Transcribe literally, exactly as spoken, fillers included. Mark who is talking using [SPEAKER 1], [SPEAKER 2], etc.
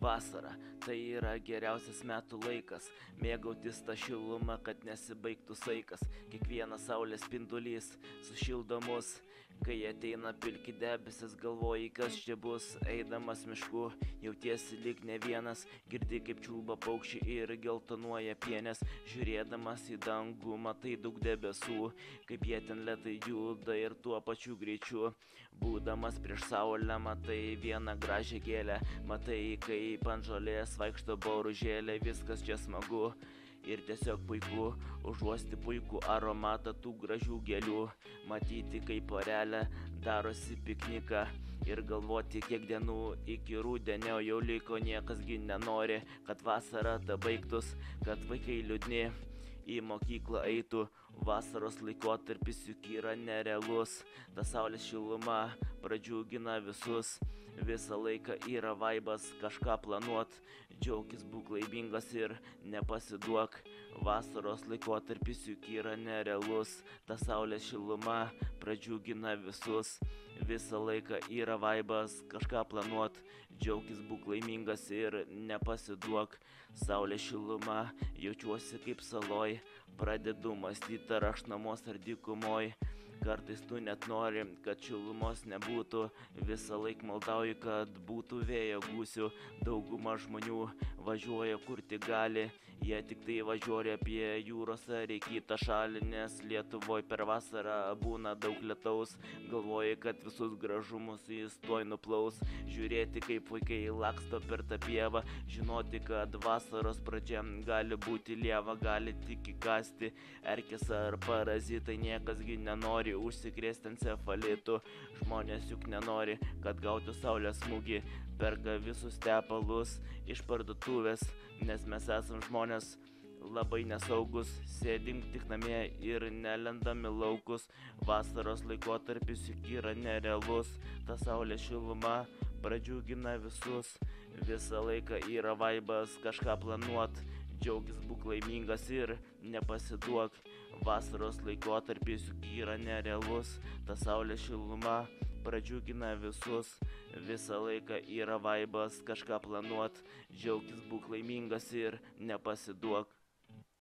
[SPEAKER 1] Vasara – tai yra geriausias metų laikas, mėgautis tą šilumą, kad nesibaigtų saikas. Kiekvienas saulės spindulys sušildo mus, kai ateina pilki debesis, galvoji, kas čia bus. Eidamas mišku, jautiesi lyg ne vienas, girdi kaip čiulba paukščiai ir geltonuoja pienės. Žiūrėdamas į dangų, matai daug debesų, kaip jie ten lėtai juda ir tuo pačiu greičiu. Būdamas prieš saulę, matai vieną gražią gėlę, matai, kaip ant žolės vaikšto boružėlė. Viskas čia smagu ir tiesiog puiku, užuosti puikų aromatą tų gražių gėlių, matyti, kaip porelė darosi pikniką ir galvoti, kiek dienų iki rudenio jau liko. Niekasgi nenori, kad vasara ta baigtus, kad vaikai liūdni į mokyklą eitų. Vasaros laikotarpis juk yra nerealus, ta saulės šiluma pradžiugina visus. Visą laiką yra vaibas kažką planuot, džiaukis, būk laimingas ir nepasiduok. Vasaros laikotarpis juk yra nerealus, ta saulės šiluma pradžiugina visus. Visą laiką yra vaibas kažką planuot, džiaukis, būk laimingas ir nepasiduok. Saulės šiluma, jaučiuosi kaip saloj, pradedu mąstyti, ar aš namuos ar dykumoj. Kartais tu net nori, kad šilumos nebūtų, visą laik maldauji, kad būtų vėjo gūsių. Dauguma žmonių važiuoja kur tik gali, jie tik tai važiuoja apie jūros ar į kitą šalį, nes Lietuvoj per vasarą būna daug lietaus. Galvoji, kad visus gražumus jis tuoj nuplaus, žiūrėti, kaip vaikai laksto per tą pievą, žinoti, kad vasaros pradžia gali būti lieva, gali tik įkasti erkės ar parazitai. Niekasgi nenori užsikrėsti encefalitu, žmonės juk nenori, kad gautų saulės smūgį, perka visus tepalus iš parduotuvės, nes mes esam žmonės labai nesaugus, sėdim tik namie ir nelendam į laukus. Vasaros laikotarpis juk yra nerealus, ta saulės šiluma pradžiugina visus. Visą laiką yra vaibas kažką planuot, džiaugis, būk laimingas ir nepasiduok. Vasaros laikotarpis juk yra nerealus, ta saulės šiluma pradžiugina visus. Visą laiką yra vaibas kažką planuot, džiaugis, būk laimingas ir nepasiduok.